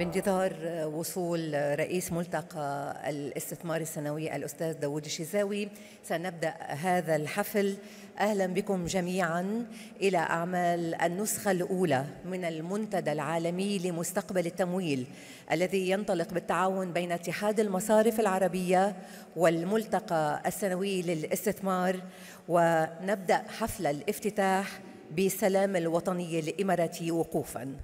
بانتظار وصول رئيس ملتقى الاستثمار السنوي الأستاذ داوود الشيزاوي سنبدأ هذا الحفل. أهلا بكم جميعا إلى أعمال النسخة الأولى من المنتدى العالمي لمستقبل التمويل الذي ينطلق بالتعاون بين اتحاد المصارف العربية والملتقى السنوي للاستثمار. ونبدأ حفل الافتتاح بسلام الوطني الإماراتي وقوفاً.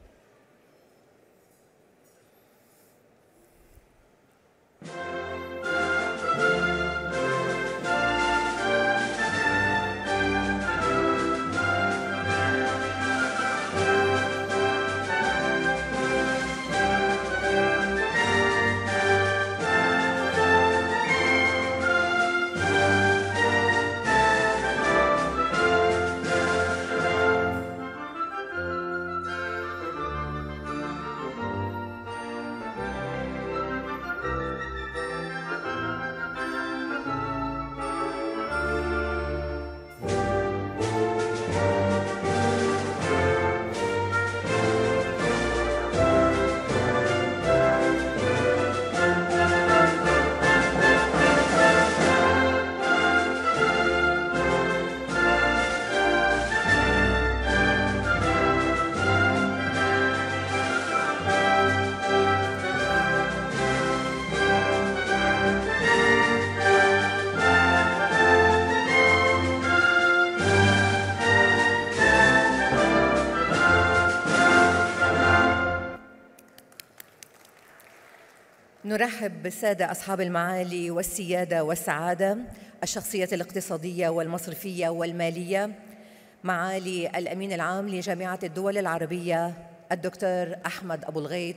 نرحب بالسادة أصحاب المعالي والسيادة والسعادة، الشخصية الاقتصادية والمصرفية والمالية، معالي الأمين العام لجامعة الدول العربية الدكتور أحمد أبو الغيط.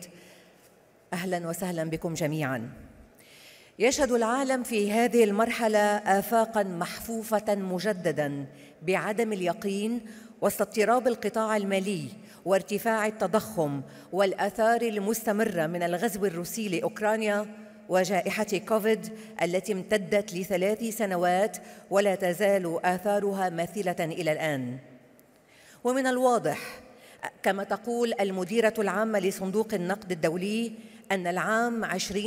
أهلاً وسهلاً بكم جميعاً. يشهد العالم في هذه المرحلة آفاقاً محفوفة مجدداً بعدم اليقين وسط اضطراب القطاع المالي وارتفاع التضخم والآثار المستمرة من الغزو الروسي لأوكرانيا وجائحة كوفيد التي امتدت ل3 سنوات ولا تزال آثارها ماثلة إلى الآن. ومن الواضح كما تقول المديرة العامة لصندوق النقد الدولي أن العام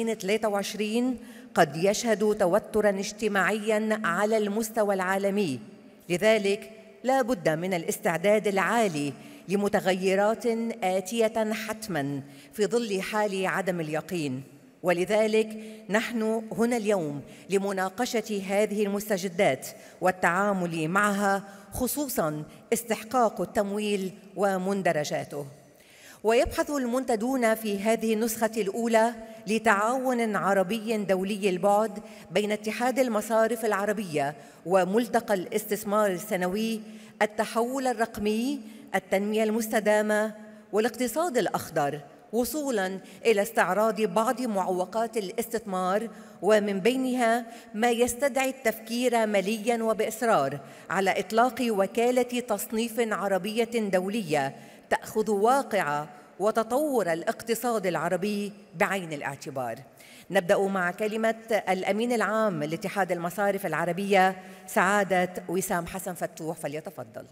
2023 قد يشهد توتراً اجتماعياً على المستوى العالمي، لذلك لا بد من الاستعداد العالي لمتغيرات آتية حتماً في ظل حال عدم اليقين. ولذلك نحن هنا اليوم لمناقشة هذه المستجدات والتعامل معها، خصوصاً استحقاق التمويل ومندرجاته. ويبحث المنتدون في هذه النسخة الأولى لتعاون عربي دولي البعد بين اتحاد المصارف العربية وملتقى الاستثمار السنوي، التحول الرقمي، التنمية المستدامة والاقتصاد الأخضر، وصولاً إلى استعراض بعض معوقات الاستثمار، ومن بينها ما يستدعي التفكير ملياً وبإصرار على إطلاق وكالة تصنيف عربية دولية تأخذ واقع وتطور الاقتصاد العربي بعين الاعتبار. نبدأ مع كلمة الأمين العام لاتحاد المصارف العربية سعادة وسام حسن فتوح، فليتفضل.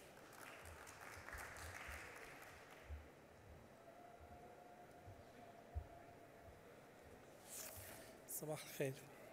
صباح الخير.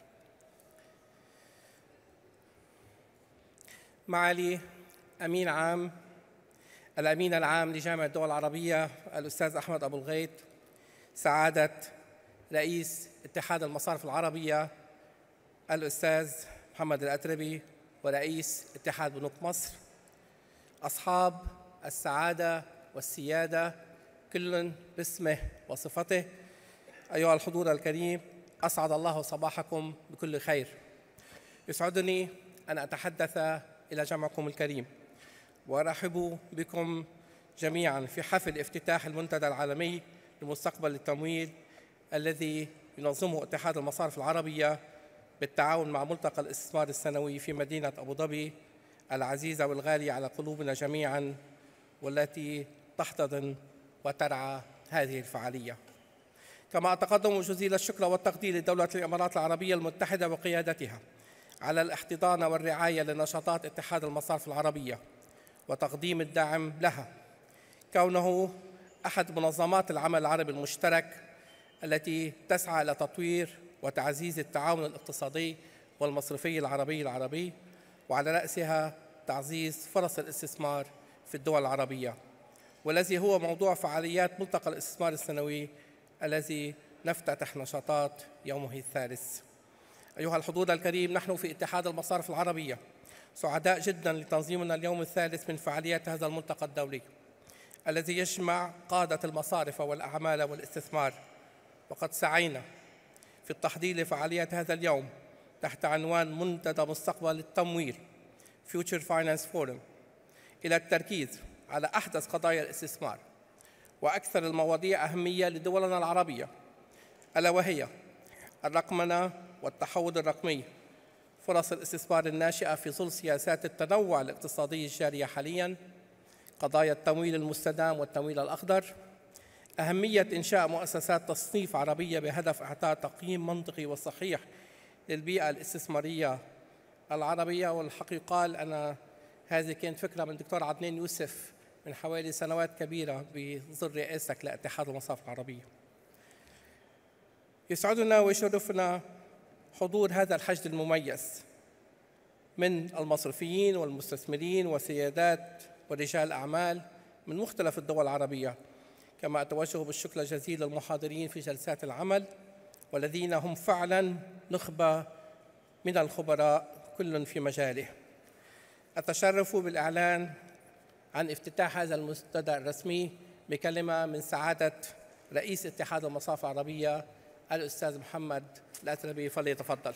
معالي أمين عام الأمين العام لجامعة الدول العربية الأستاذ أحمد أبو الغيط، سعادة رئيس اتحاد المصارف العربية الأستاذ محمد الأتربي ورئيس اتحاد بنوك مصر، أصحاب السعادة والسيادة كل باسمه وصفته، أيها الحضور الكريم، أسعد الله صباحكم بكل خير. يسعدني أن أتحدث إلى جمعكم الكريم وأرحب بكم جميعاً في حفل افتتاح المنتدى العالمي لمستقبل التمويل الذي ينظمه اتحاد المصارف العربية بالتعاون مع ملتقى الاستثمار السنوي في مدينة أبو ظبي العزيزة والغالية على قلوبنا جميعاً، والتي تحتضن وترعى هذه الفعالية. كما أتقدم جزيل الشكر والتقدير لدولة الإمارات العربية المتحدة وقيادتها على الاحتضان والرعاية لنشاطات اتحاد المصارف العربية وتقديم الدعم لها، كونه أحد منظمات العمل العربي المشترك التي تسعى إلى تطوير وتعزيز التعاون الاقتصادي والمصرفي العربي وعلى رأسها تعزيز فرص الاستثمار في الدول العربية، والذي هو موضوع فعاليات ملتقى الاستثمار السنوي الذي نفتتح نشاطات يومه الثالث. أيها الحضور الكريم، نحن في اتحاد المصارف العربية سعداء جدا لتنظيمنا اليوم الثالث من فعاليات هذا الملتقى الدولي الذي يجمع قادة المصارف والأعمال والاستثمار، وقد سعينا في التحضير لفعاليات هذا اليوم تحت عنوان منتدى مستقبل التمويل Future Finance Forum إلى التركيز على أحدث قضايا الاستثمار وأكثر المواضيع أهمية لدولنا العربية، ألا وهي الرقمنة والتحول الرقمي، فرص الاستثمار الناشئة في ظل سياسات التنوع الاقتصادي الجارية حالياً، قضايا التمويل المستدام والتمويل الأخضر، أهمية إنشاء مؤسسات تصنيف عربية بهدف إعطاء تقييم منطقي وصحيح للبيئة الاستثمارية العربية. والحقيقة أنا هذه كانت فكرة من الدكتور عدنان يوسف من حوالي سنوات كبيرة بظل رئاستك لاتحاد المصارف العربية. يسعدنا ويشرفنا حضور هذا الحشد المميز من المصرفيين والمستثمرين وسيادات ورجال أعمال من مختلف الدول العربية، كما أتوجه بالشكر الجزيل للمحاضرين في جلسات العمل والذين هم فعلاً نخبة من الخبراء كل في مجاله. أتشرف بالإعلان عن افتتاح هذا المنتدى الرسمي بكلمة من سعادة رئيس اتحاد المصارف العربية الأستاذ محمد الأتربي، فليتفضل.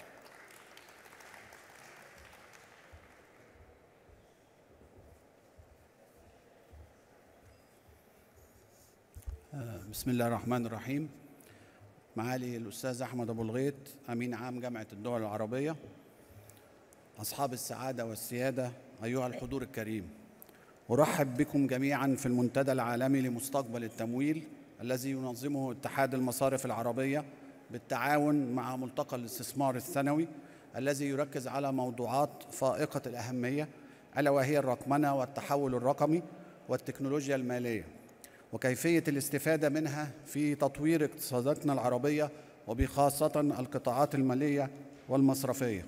بسم الله الرحمن الرحيم. معالي الأستاذ أحمد أبو الغيط، أمين عام جامعة الدول العربية، أصحاب السعادة والسيادة، أيها الحضور الكريم، أرحب بكم جميعاً في المنتدى العالمي لمستقبل التمويل الذي ينظمه اتحاد المصارف العربية بالتعاون مع ملتقى الاستثمار السنوي الذي يركز على موضوعات فائقة الأهمية، ألا وهي الرقمنة والتحول الرقمي والتكنولوجيا المالية، وكيفية الاستفادة منها في تطوير اقتصاداتنا العربية وبخاصة القطاعات المالية والمصرفية.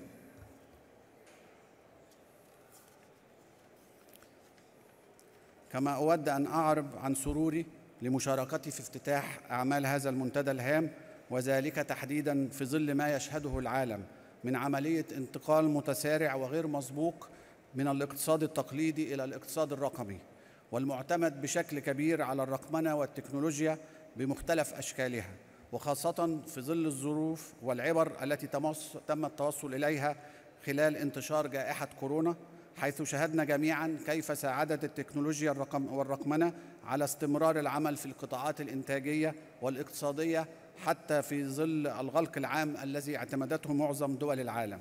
كما أود أن أعرب عن سروري لمشاركتي في افتتاح أعمال هذا المنتدى الهام، وذلك تحديداً في ظل ما يشهده العالم من عملية انتقال متسارع وغير مسبوق من الاقتصاد التقليدي إلى الاقتصاد الرقمي، والمعتمد بشكل كبير على الرقمنة والتكنولوجيا بمختلف أشكالها، وخاصة في ظل الظروف والعبر التي تم التوصل إليها خلال انتشار جائحة كورونا، حيث شاهدنا جميعاً كيف ساعدت التكنولوجيا والرقمنة على استمرار العمل في القطاعات الإنتاجية والاقتصادية حتى في ظل الغلق العام الذي اعتمدته معظم دول العالم.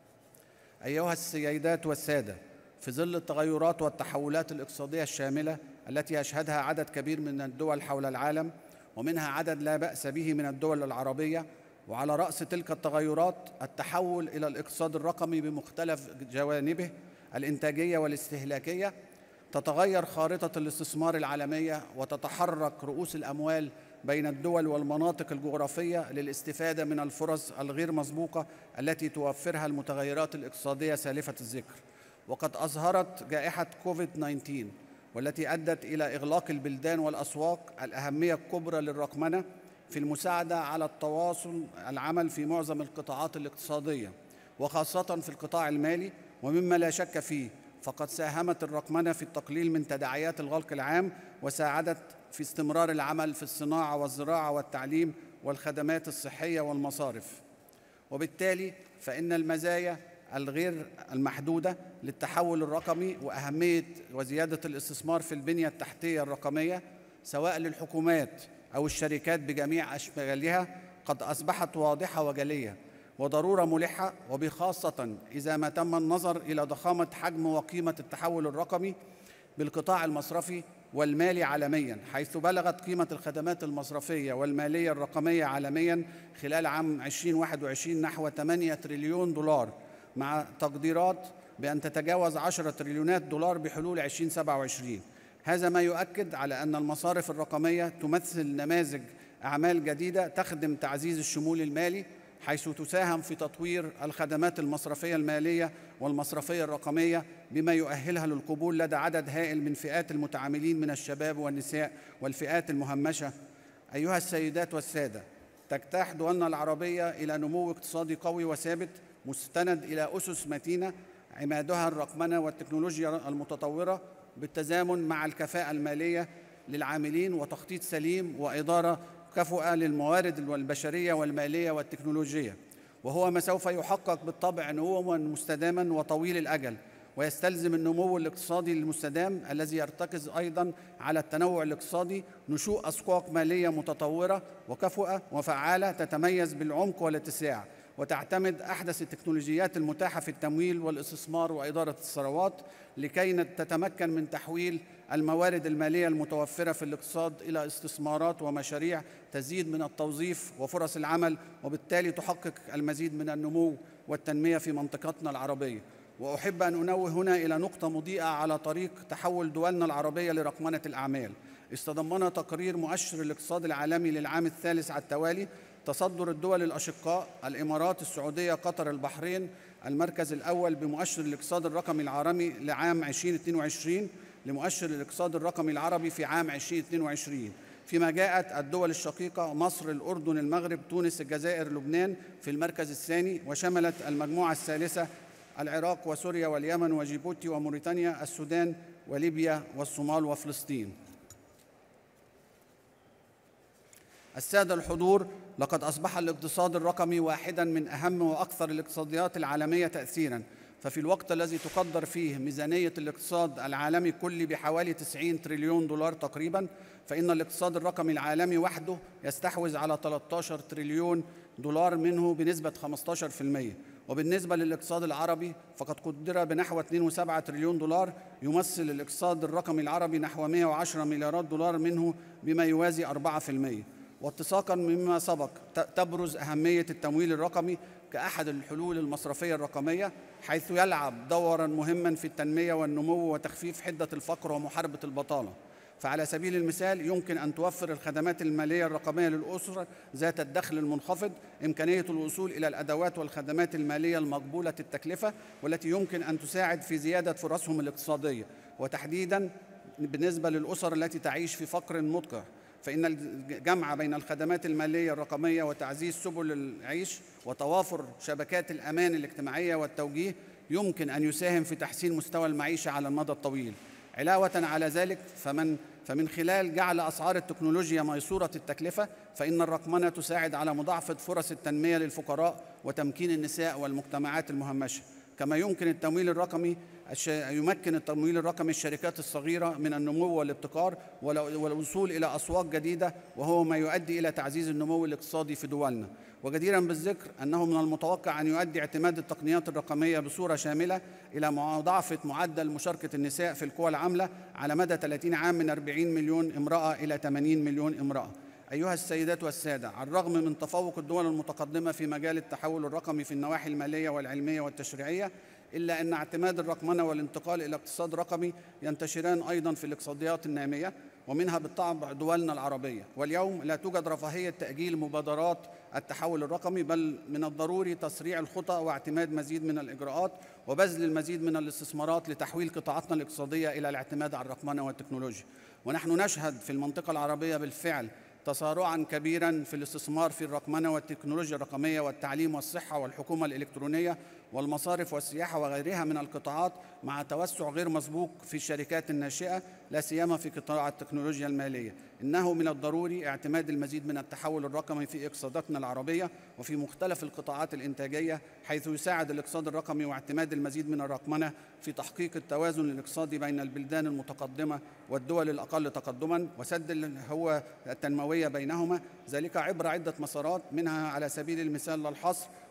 أيها السيدات والسادة، في ظل التغيرات والتحولات الاقتصادية الشاملة التي يشهدها عدد كبير من الدول حول العالم، ومنها عدد لا بأس به من الدول العربية، وعلى رأس تلك التغيرات التحول إلى الاقتصاد الرقمي بمختلف جوانبه الإنتاجية والاستهلاكية، تتغير خارطة الاستثمار العالمية وتتحرك رؤوس الأموال بين الدول والمناطق الجغرافية للاستفادة من الفرص الغير مسبوقة التي توفرها المتغيرات الاقتصادية سالفة الذكر. وقد أظهرت جائحة كوفيد-19 والتي أدت إلى إغلاق البلدان والأسواق الأهمية الكبرى للرقمنة في المساعدة على التواصل العمل في معظم القطاعات الاقتصادية، وخاصة في القطاع المالي، ومما لا شك فيه فقد ساهمت الرقمنة في التقليل من تداعيات الغلق العام، وساعدت في استمرار العمل في الصناعة والزراعة والتعليم والخدمات الصحية والمصارف. وبالتالي فإن المزايا الغير المحدودة للتحول الرقمي وأهمية وزيادة الاستثمار في البنية التحتية الرقمية سواء للحكومات أو الشركات بجميع أشكالها قد أصبحت واضحة وجلية وضرورة ملحة، وبخاصة إذا ما تم النظر إلى ضخامة حجم وقيمة التحول الرقمي بالقطاع المصرفي والمالي عالمياً، حيث بلغت قيمة الخدمات المصرفية والمالية الرقمية عالمياً خلال عام 2021 نحو 8 تريليون دولار، مع تقديرات بأن تتجاوز 10 تريليونات دولار بحلول 2027. هذا ما يؤكد على أن المصارف الرقمية تمثل نماذج أعمال جديدة تخدم تعزيز الشمول المالي، حيث تساهم في تطوير الخدمات المصرفية المالية والمصرفية الرقمية بما يؤهلها للقبول لدى عدد هائل من فئات المتعاملين من الشباب والنساء والفئات المهمشة. أيها السيدات والسادة، تجتاح دولنا العربية إلى نمو اقتصادي قوي وثابت مستند إلى أسس متينة عمادها الرقمنة والتكنولوجيا المتطورة بالتزامن مع الكفاءة المالية للعاملين وتخطيط سليم وإدارة كفؤة للموارد والبشرية والمالية والتكنولوجية، وهو ما سوف يحقق بالطبع نمواً مستداماً وطويل الأجل، ويستلزم النمو الاقتصادي المستدام الذي يرتكز أيضاً على التنوع الاقتصادي نشوء أسواق مالية متطورة وكفؤة وفعالة تتميز بالعمق والاتساع، وتعتمد أحدث التكنولوجيات المتاحة في التمويل والاستثمار وإدارة الثروات لكي تتمكن من تحويل الموارد المالية المتوفرة في الاقتصاد إلى استثمارات ومشاريع تزيد من التوظيف وفرص العمل، وبالتالي تحقق المزيد من النمو والتنمية في منطقتنا العربية. وأحب أن أنوه هنا إلى نقطة مضيئة على طريق تحول دولنا العربية لرقمنة الأعمال. استضمن تقرير مؤشر الاقتصاد العالمي للعام الثالث على التوالي تصدر الدول الأشقاء الإمارات، السعودية، قطر، البحرين المركز الأول بمؤشر الاقتصاد الرقمي العالمي لعام 2022 لمؤشر الاقتصاد الرقمي العربي في عام 2022، فيما جاءت الدول الشقيقة مصر، الأردن، المغرب، تونس، الجزائر، لبنان في المركز الثاني، وشملت المجموعة الثالثة العراق وسوريا واليمن وجيبوتي وموريتانيا، السودان وليبيا والصومال وفلسطين. السادة الحضور، لقد أصبح الاقتصاد الرقمي واحداً من أهم وأكثر الاقتصاديات العالمية تأثيراً، ففي الوقت الذي تقدر فيه ميزانية الاقتصاد العالمي كلي بحوالي 90 تريليون دولار تقريباً، فإن الاقتصاد الرقمي العالمي وحده يستحوذ على 13 تريليون دولار منه بنسبة 15%. وبالنسبة للاقتصاد العربي فقد قدر بنحو 2.7 تريليون دولار، يمثل الاقتصاد الرقمي العربي نحو 110 مليارات دولار منه بما يوازي 4%. واتساقاً مما سبق تبرز أهمية التمويل الرقمي كأحد الحلول المصرفية الرقمية، حيث يلعب دوراً مهماً في التنمية والنمو وتخفيف حدة الفقر ومحاربة البطالة. فعلى سبيل المثال يمكن أن توفر الخدمات المالية الرقمية للأسر ذات الدخل المنخفض إمكانية الوصول إلى الأدوات والخدمات المالية المقبولة التكلفة، والتي يمكن أن تساعد في زيادة فرصهم الاقتصادية، وتحديداً بالنسبة للأسر التي تعيش في فقر مدقع، فإن الجمع بين الخدمات المالية الرقمية وتعزيز سبل العيش وتوافر شبكات الأمان الاجتماعية والتوجيه يمكن أن يساهم في تحسين مستوى المعيشة على المدى الطويل. علاوة على ذلك فمن خلال جعل أسعار التكنولوجيا ميسورة التكلفة، فإن الرقمنة تساعد على مضاعفة فرص التنمية للفقراء وتمكين النساء والمجتمعات المهمشة. كما يمكن التمويل الرقمي الشركات الصغيرة من النمو والابتكار والوصول إلى أسواق جديدة، وهو ما يؤدي إلى تعزيز النمو الاقتصادي في دولنا. وجديراً بالذكر أنه من المتوقع أن يؤدي اعتماد التقنيات الرقمية بصورة شاملة إلى مضاعفة معدل مشاركة النساء في القوى العاملة على مدى 30 عام من 40 مليون امرأة إلى 80 مليون امرأة. أيها السيدات والسادة، على الرغم من تفوق الدول المتقدمة في مجال التحول الرقمي في النواحي المالية والعلمية والتشريعية، إلا أن اعتماد الرقمنة والانتقال إلى اقتصاد رقمي ينتشران أيضاً في الاقتصاديات النامية، ومنها بالطبع دولنا العربية. واليوم لا توجد رفاهية تأجيل مبادرات التحول الرقمي، بل من الضروري تسريع الخطى واعتماد مزيد من الإجراءات وبذل المزيد من الاستثمارات لتحويل قطاعاتنا الاقتصادية إلى الاعتماد على الرقمنة والتكنولوجيا. ونحن نشهد في المنطقة العربية بالفعل تسارعاً كبيراً في الاستثمار في الرقمنة والتكنولوجيا الرقمية والتعليم والصحة والحكومة الإلكترونية والمصارف والسياحة وغيرها من القطاعات، مع توسع غير مسبوق في الشركات الناشئة لا سيما في قطاع التكنولوجيا المالية. إنه من الضروري اعتماد المزيد من التحول الرقمي في اقتصاداتنا العربية وفي مختلف القطاعات الإنتاجية، حيث يساعد الاقتصاد الرقمي واعتماد المزيد من الرقمنة في تحقيق التوازن الاقتصادي بين البلدان المتقدمة والدول الأقل تقدماً وسد الهوة التنموية بينهما، ذلك عبر عدة مسارات، منها على سبيل المثال لا الحصر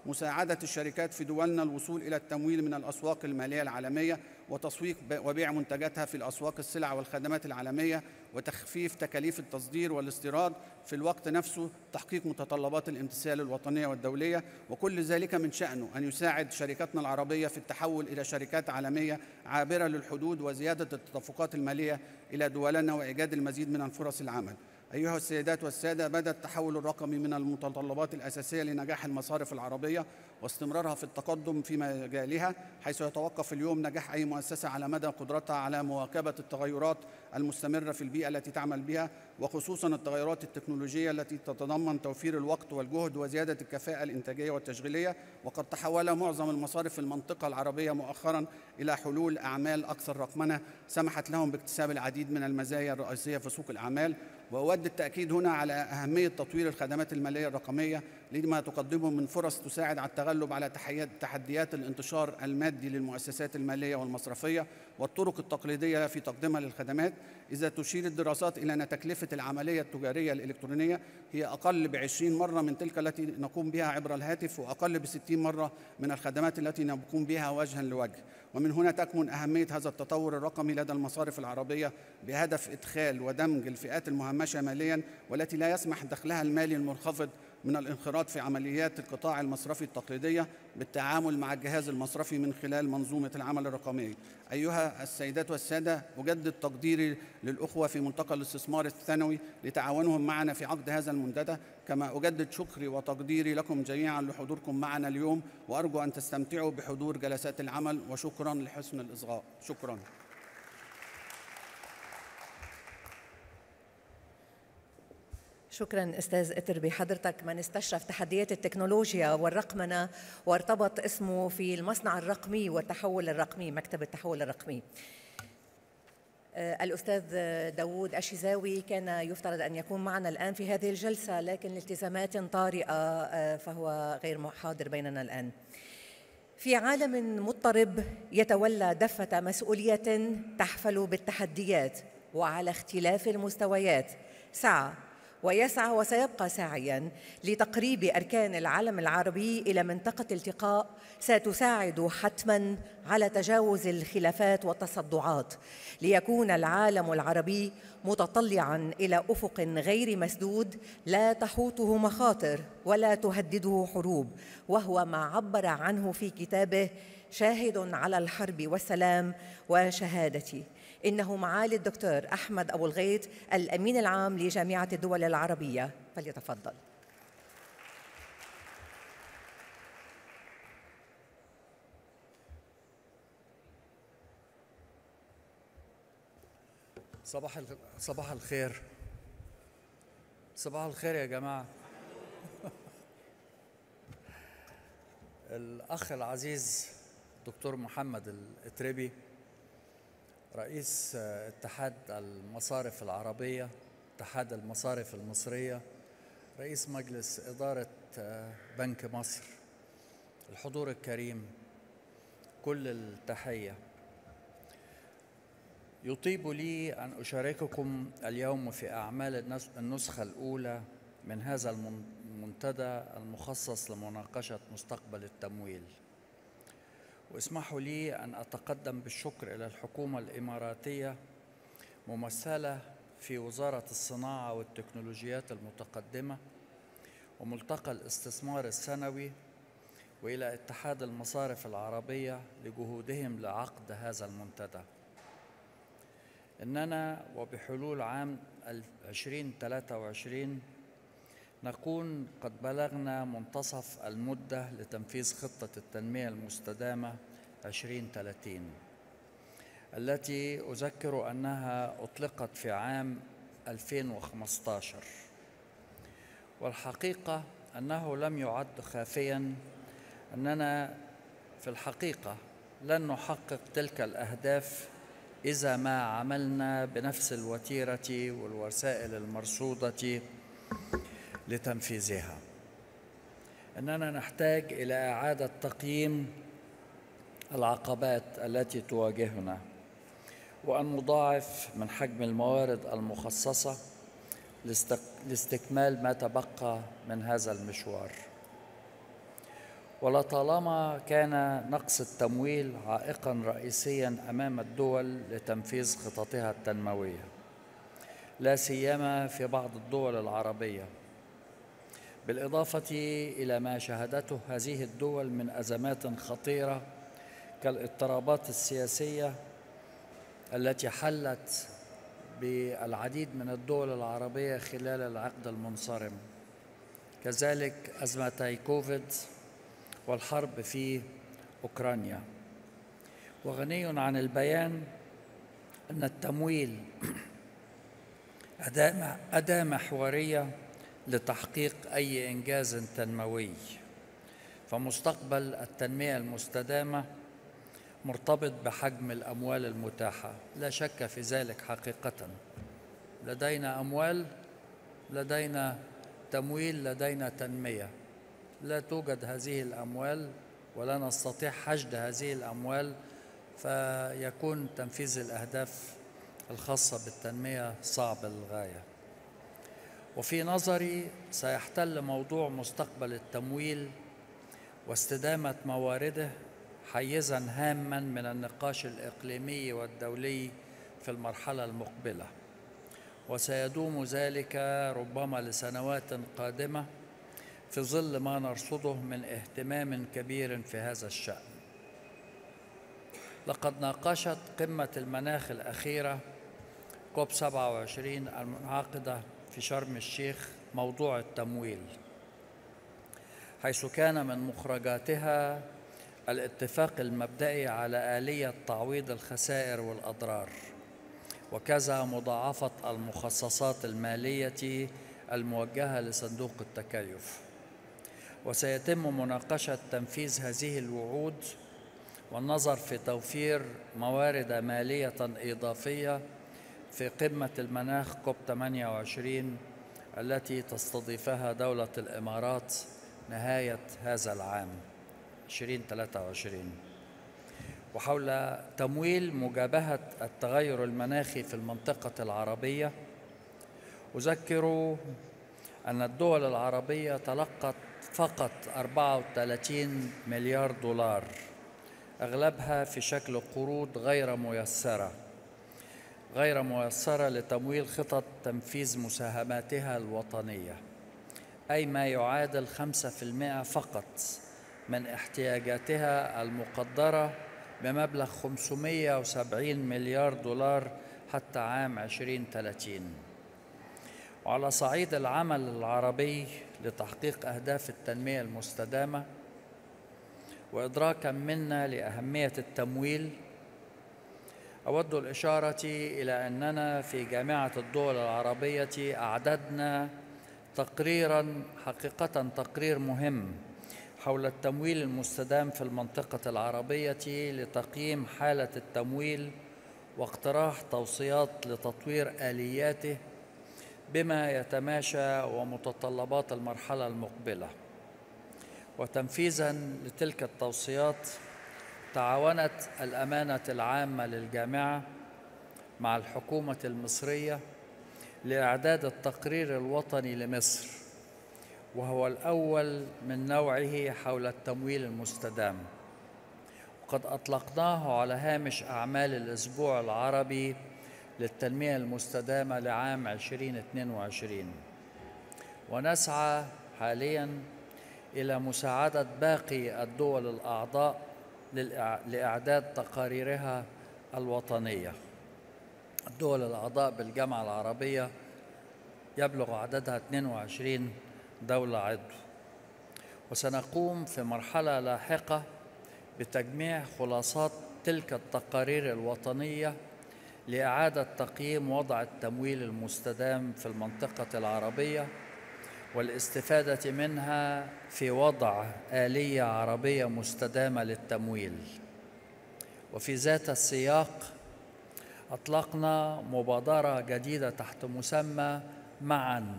مساعدة الشركات في دولنا الوصول إلى التمويل من الأسواق المالية العالمية وتسويق وبيع منتجاتها في الأسواق السلع والخدمات العالمية وتخفيف تكاليف التصدير والاستيراد، في الوقت نفسه تحقيق متطلبات الامتثال الوطنية والدولية، وكل ذلك من شأنه أن يساعد شركاتنا العربية في التحول إلى شركات عالمية عابرة للحدود وزيادة التدفقات المالية إلى دولنا وإيجاد المزيد من فرص العمل. أيها السيدات والسادة، بدأ التحول الرقمي من المتطلبات الأساسية لنجاح المصارف العربية واستمرارها في التقدم في مجالها، حيث يتوقف اليوم نجاح أي مؤسسة على مدى قدرتها على مواكبة التغيرات المستمرة في البيئة التي تعمل بها، وخصوصاً التغيرات التكنولوجية التي تتضمن توفير الوقت والجهد وزيادة الكفاءة الإنتاجية والتشغيلية. وقد تحول معظم المصارف في المنطقة العربية مؤخراً إلى حلول أعمال أكثر رقمنة سمحت لهم باكتساب العديد من المزايا الرئيسية في سوق الأعمال. وأود التأكيد هنا على أهمية تطوير الخدمات المالية الرقمية لما تقدمه من فرص تساعد على التغلب على تحديات الانتشار المادي للمؤسسات المالية والمصرفية والطرق التقليدية في تقديمها للخدمات، إذا تشير الدراسات إلى أن تكلفة العملية التجارية الإلكترونية هي أقل ب20 مرة من تلك التي نقوم بها عبر الهاتف، وأقل ب60 مرة من الخدمات التي نقوم بها وجها لوجه. ومن هنا تكمن أهمية هذا التطور الرقمي لدى المصارف العربية بهدف إدخال ودمج الفئات المهمشة مالياً والتي لا يسمح دخلها المالي المنخفض من الانخراط في عمليات القطاع المصرفي التقليدية بالتعامل مع الجهاز المصرفي من خلال منظومة العمل الرقمي. أيها السيدات والسادة، أجدد تقديري للأخوة في ملتقى الاستثمار الثانوي لتعاونهم معنا في عقد هذا المنتدى، كما أجدد شكري وتقديري لكم جميعا لحضوركم معنا اليوم، وأرجو أن تستمتعوا بحضور جلسات العمل، وشكرا لحسن الإصغاء. شكرا. شكراً أستاذ إتربي. حضرتك من استشرف تحديات التكنولوجيا والرقمنة وارتبط اسمه في المصنع الرقمي والتحول الرقمي، مكتب التحول الرقمي. الأستاذ داوود الشيزاوي كان يفترض أن يكون معنا الآن في هذه الجلسة، لكن لالتزامات طارئة فهو غير حاضر بيننا الآن. في عالم مضطرب يتولى دفة مسؤولية تحفل بالتحديات وعلى اختلاف المستويات، سعى ويسعى وسيبقى ساعياً لتقريب أركان العالم العربي إلى منطقة التقاء ستساعد حتماً على تجاوز الخلافات والتصدعات، ليكون العالم العربي متطلعاً إلى أفق غير مسدود لا تحوطه مخاطر ولا تهدده حروب، وهو ما عبر عنه في كتابه شاهد على الحرب والسلام وشهادتي. إنه معالي الدكتور أحمد أبو الغيط الأمين العام لجامعة الدول العربية، فليتفضل. صباح الخير. صباح الخير يا جماعة. الأخ العزيز دكتور محمد الإتربي رئيس اتحاد المصارف العربية، اتحاد المصارف المصرية، رئيس مجلس إدارة بنك مصر، الحضور الكريم، كل التحية. يطيب لي أن أشارككم اليوم في أعمال النسخة الأولى من هذا المنتدى المخصص لمناقشة مستقبل التمويل. واسمحوا لي أن أتقدم بالشكر إلى الحكومة الإماراتية ممثلة في وزارة الصناعة والتكنولوجيات المتقدمة وملتقى الاستثمار السنوي، وإلى اتحاد المصارف العربية لجهودهم لعقد هذا المنتدى. إننا وبحلول عام 2023 نكون قد بلغنا منتصف المدة لتنفيذ خطة التنمية المستدامة 2030 التي أذكر أنها أطلقت في عام 2015. والحقيقة أنه لم يعد خافياً أننا في الحقيقة لن نحقق تلك الأهداف إذا ما عملنا بنفس الوتيرة والوسائل المرصودة لتنفيذها. إننا نحتاج إلى إعادة تقييم العقبات التي تواجهنا، وأن نضاعف من حجم الموارد المخصصة لاستكمال ما تبقى من هذا المشوار. ولطالما كان نقص التمويل عائقاً رئيسياً أمام الدول لتنفيذ خططها التنموية، لا سيما في بعض الدول العربية، بالإضافة إلى ما شهدته هذه الدول من أزمات خطيرة كالاضطرابات السياسية التي حلت بالعديد من الدول العربية خلال العقد المنصرم، كذلك أزمتي كوفيد والحرب في أوكرانيا. وغني عن البيان أن التمويل أداة محورية لتحقيق أي إنجاز تنموي، فمستقبل التنمية المستدامة مرتبط بحجم الأموال المتاحة، لا شك في ذلك حقيقة. لدينا أموال، لدينا تمويل، لدينا تنمية. لا توجد هذه الأموال ولا نستطيع حشد هذه الأموال، فيكون تنفيذ الأهداف الخاصة بالتنمية صعب للغاية. وفي نظري سيحتل موضوع مستقبل التمويل واستدامة موارده حيزاً هاماً من النقاش الإقليمي والدولي في المرحلة المقبلة، وسيدوم ذلك ربما لسنوات قادمة في ظل ما نرصده من اهتمام كبير في هذا الشأن. لقد ناقشت قمة المناخ الأخيرة كوب 27 المنعقدة في شرم الشيخ موضوع التمويل، حيث كان من مخرجاتها الاتفاق المبدئي على آلية تعويض الخسائر والأضرار، وكذا مضاعفة المخصصات المالية الموجهة لصندوق التكيف. وسيتم مناقشة تنفيذ هذه الوعود والنظر في توفير موارد مالية إضافية في قمة المناخ كوب 28 التي تستضيفها دولة الإمارات نهاية هذا العام 2023، وحول تمويل مجابهة التغير المناخي في المنطقة العربية. أذكر أن الدول العربية تلقت فقط 34 مليار دولار، أغلبها في شكل قروض غير ميسرة لتمويل خطط تنفيذ مساهماتها الوطنية، أي ما يعادل 5% فقط من احتياجاتها المقدرة بمبلغ 570 مليار دولار حتى عام 2030. وعلى صعيد العمل العربي لتحقيق أهداف التنمية المستدامة، وإدراكاً منا لأهمية التمويل، أود الإشارة إلى أننا في جامعة الدول العربية أعددنا تقرير مهم حول التمويل المستدام في المنطقة العربية لتقييم حالة التمويل واقتراح توصيات لتطوير آلياته بما يتماشى ومتطلبات المرحلة المقبلة. وتنفيذاً لتلك التوصيات تعاونت الأمانة العامة للجامعة مع الحكومة المصرية لإعداد التقرير الوطني لمصر، وهو الأول من نوعه حول التمويل المستدام، وقد أطلقناه على هامش أعمال الأسبوع العربي للتنمية المستدامة لعام 2022. ونسعى حالياً إلى مساعدة باقي الدول الأعضاء لإعداد تقاريرها الوطنية. الدول الأعضاء بالجامعة العربية يبلغ عددها 22 دولة عضو، وسنقوم في مرحلة لاحقة بتجميع خلاصات تلك التقارير الوطنية لإعادة تقييم وضع التمويل المستدام في المنطقة العربية والاستفادة منها في وضع آلية عربية مستدامة للتمويل. وفي ذات السياق أطلقنا مبادرة جديدة تحت مسمى معاً،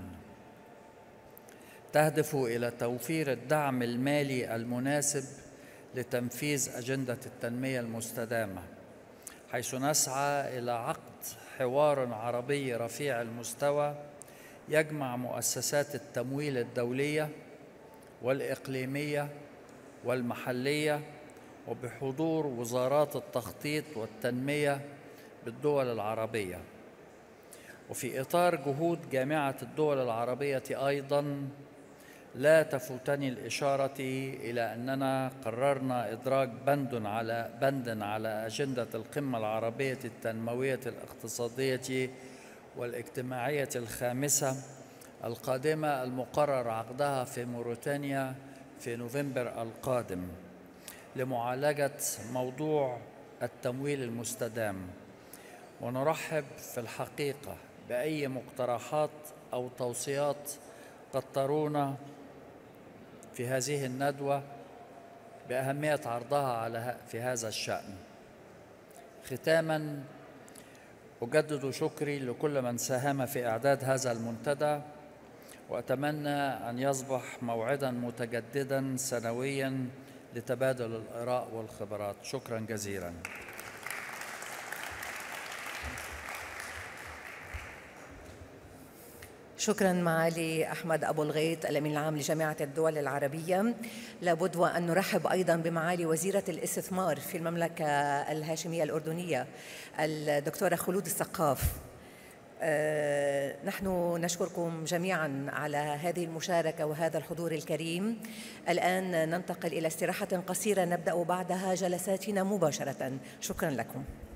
تهدف إلى توفير الدعم المالي المناسب لتنفيذ أجندة التنمية المستدامة، حيث نسعى إلى عقد حوار عربي رفيع المستوى يجمع مؤسسات التمويل الدولية والإقليمية والمحلية وبحضور وزارات التخطيط والتنمية بالدول العربية. وفي إطار جهود جامعة الدول العربية أيضاً لا تفوتني الإشارة إلى أننا قررنا إدراج بند على أجندة القمة العربية التنموية الاقتصادية والاجتماعية الخامسة القادمة المقرر عقدها في موريتانيا في نوفمبر القادم لمعالجة موضوع التمويل المستدام. ونرحب في الحقيقة بأي مقترحات أو توصيات قد ترون في هذه الندوة بأهمية عرضها في هذا الشأن. ختاماً أجدد شكري لكل من ساهم في إعداد هذا المنتدى، وأتمنى أن يصبح موعداً متجدداً سنوياً لتبادل الآراء والخبرات. شكراً جزيلاً. شكرا معالي أحمد أبو الغيط الأمين العام لجامعة الدول العربية. لابد وأن نرحب أيضا بمعالي وزيرة الاستثمار في المملكة الهاشمية الأردنية الدكتورة خلود السقاف. نحن نشكركم جميعا على هذه المشاركة وهذا الحضور الكريم. الآن ننتقل إلى استراحة قصيرة نبدأ بعدها جلساتنا مباشرة. شكرا لكم.